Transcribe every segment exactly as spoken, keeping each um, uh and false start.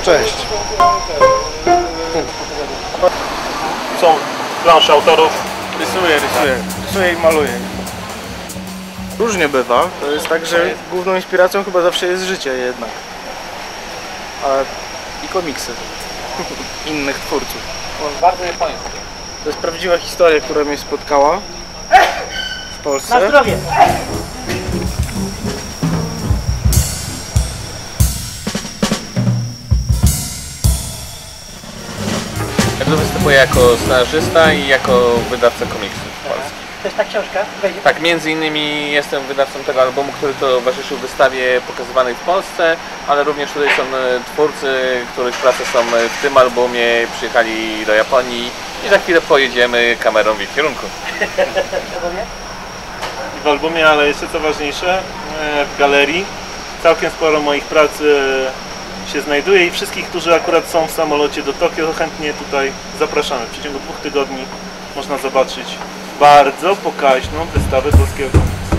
Cześć. Są plansze autorów. Rysuję, rysuję. Rysuję i maluję. Różnie bywa. To jest tak, że główną inspiracją chyba zawsze jest życie jednak. A i komiksy innych twórców. Bardzo japońskie. To jest prawdziwa historia, która mnie spotkała w Polsce. Na zdrowie! Ja tu występuję jako scenarzysta i jako wydawca komiksów polskich. To jest ta książka? Wejdzie. Tak, między innymi jestem wydawcą tego albumu, który towarzyszył wystawie pokazywanej w Polsce, ale również tutaj są twórcy, których prace są w tym albumie, przyjechali do Japonii i za chwilę pojedziemy kamerą w ich kierunku. W albumie, ale jeszcze co ważniejsze, w galerii całkiem sporo moich prac się znajduje i wszystkich, którzy akurat są w samolocie do Tokio, chętnie tutaj zapraszamy. W przeciągu dwóch tygodni można zobaczyć bardzo pokaźną wystawę polskiego komiksu.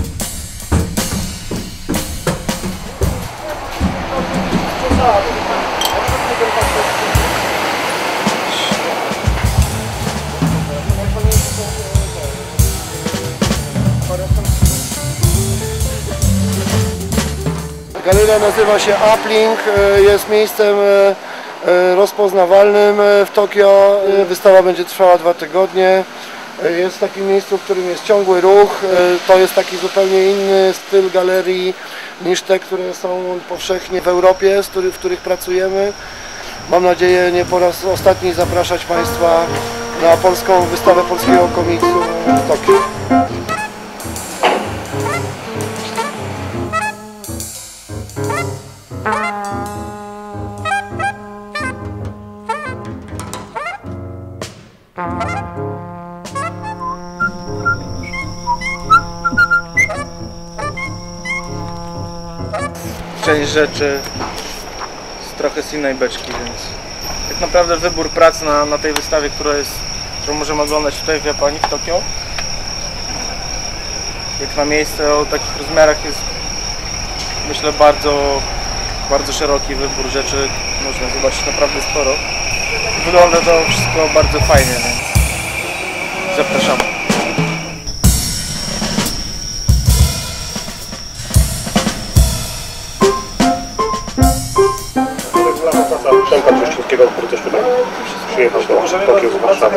Galeria nazywa się Uplink, jest miejscem rozpoznawalnym w Tokio. Wystawa będzie trwała dwa tygodnie. Jest w takim miejscu, w którym jest ciągły ruch. To jest taki zupełnie inny styl galerii niż te, które są powszechnie w Europie, w których pracujemy. Mam nadzieję nie po raz ostatni zapraszać Państwa na polską wystawę polskiego komiksu w Tokio. Część rzeczy z trochę z innej beczki, więc tak naprawdę wybór prac na, na tej wystawie, która jest, którą możemy oglądać tutaj w Japonii, w Tokio, jak na miejsce o takich rozmiarach jest, myślę, bardzo, bardzo szeroki wybór rzeczy, można zobaczyć naprawdę sporo. Wygląda to wszystko bardzo fajnie, więc zapraszamy. Przemka Brzeszczyńskiego, który też tutaj przyjechał do Tokio z Warszawy.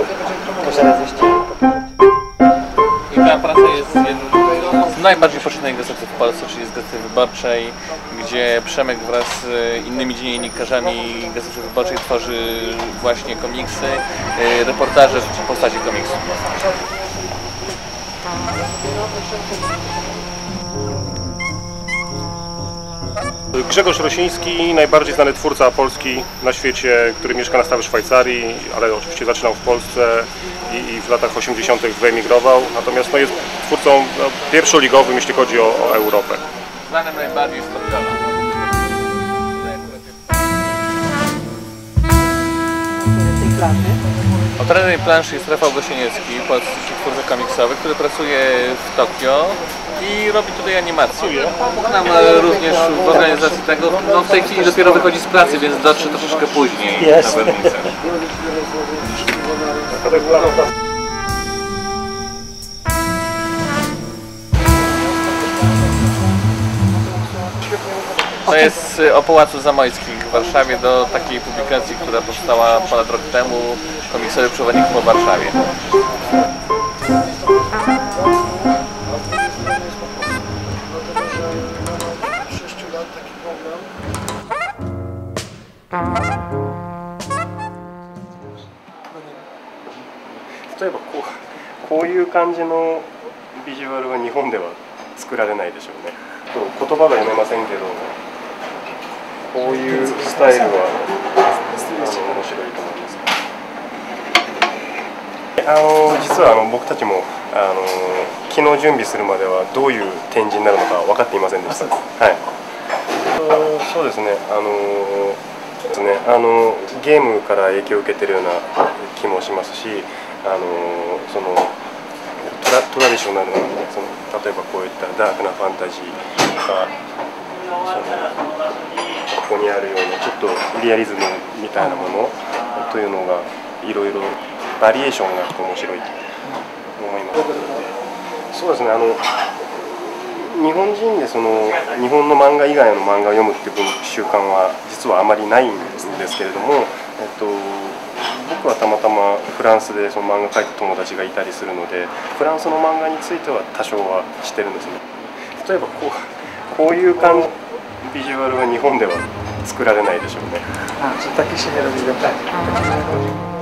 I ta praca jest jedną z najbardziej poczytnej gazety w Polsce, czyli z Gazety Wyborczej, gdzie Przemek wraz z innymi dziennikarzami Gazety Wyborczej tworzy właśnie komiksy, reportaże w postaci komiksu. Grzegorz Rosiński, najbardziej znany twórca polski na świecie, który mieszka na stałe w Szwajcarii, ale oczywiście zaczynał w Polsce i, i w latach osiemdziesiątych wyemigrował. Natomiast no, jest twórcą no, pierwszoligowym, jeśli chodzi o, o Europę. Znanym najbardziej z Tokio. Autorem tej planszy jest Rafał Gosieniecki, polski twórca komiksowy, który pracuje w Tokio i robi tutaj animację. Pomógł nam również w organizacji tego. No w tej chwili dopiero wychodzi z pracy, więc dotrze troszeczkę później na wernicę. To jest o Pałacu Zamojskim w Warszawie, do takiej publikacji, która powstała ponad rok temu, komiksowy przewodnik po Warszawie. sześciu lat taki program. 例えばこう、こういう感じのビジュアルは日本では作られないでしょうね。言葉が読めませんけど、こういうスタイルは面白いと思います。あの実はあの僕たちもあの昨日準備するまではどういう展示になるのか分かっていませんでした。はい。そうですね。あのですね。あのゲームから影響を受けているような気もしますし、あのそのトラ、トラディショナルなその例えばこういったダークなファンタジーとか、そのここにあるようなちょっとリアリズムみたいなものというのがいろいろバリエーションがあって面白いと思います。そうですね、あの日本人でその日本の漫画以外の漫画を読むっていう習慣は実はあまりないんですけれども、えっと、僕はたまたまフランスでその漫画描いた友達がいたりするので、フランスの漫画については多少は知ってるんですね。例えばこう、こういう感じビジュアルは日本では作られないでしょうね。 А, что так еще не разглядали.